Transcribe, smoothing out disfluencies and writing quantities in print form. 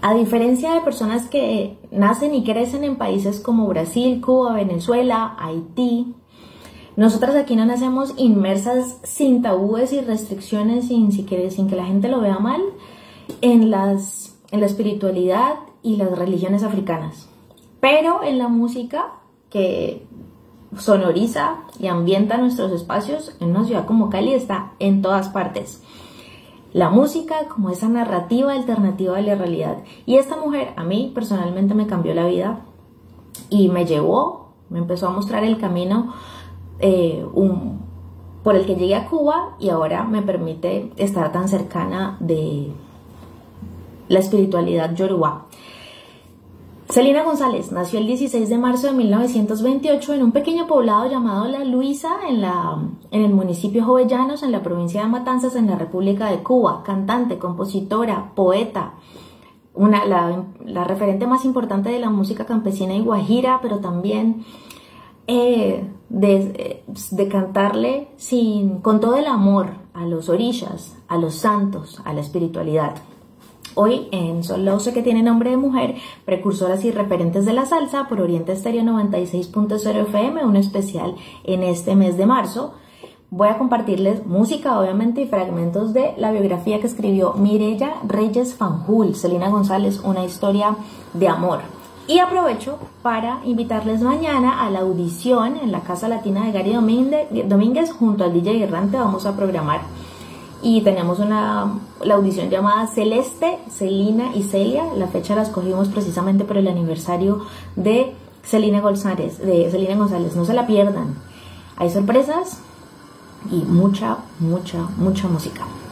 A diferencia de personas que nacen y crecen en países como Brasil, Cuba, Venezuela, Haití, nosotras aquí no nacemos inmersas sin tabúes y restricciones, sin que la gente lo vea mal, en la espiritualidad y las religiones africanas. Pero en la música que sonoriza y ambienta nuestros espacios en una ciudad como Cali está en todas partes. La música como esa narrativa alternativa de la realidad. Y esta mujer a mí personalmente me cambió la vida y me empezó a mostrar el camino por el que llegué a Cuba, y ahora me permite estar tan cercana de la espiritualidad yoruba. Celina González nació el 16 de marzo de 1928 en un pequeño poblado llamado La Luisa, en el municipio Jovellanos, en la provincia de Matanzas, en la República de Cuba. Cantante, compositora, poeta, la referente más importante de la música campesina y guajira, pero también de cantarle con todo el amor a los orishas, a los santos, a la espiritualidad. Hoy en Solo sé que tiene nombre de mujer, precursoras y referentes de la salsa, por Oriente Estéreo 96.0 FM, un especial en este mes de marzo. Voy a compartirles música, obviamente, y fragmentos de la biografía que escribió Mireya Reyes Fanjul, Celina González, una historia de amor. Y aprovecho para invitarles mañana a la audición en la Casa Latina de Gary Domínguez junto al DJ Errante. Vamos a programar y tenemos la audición llamada Celeste, Celina y Celia. La fecha la escogimos precisamente por el aniversario de Celina González. No se la pierdan. Hay sorpresas y mucha música.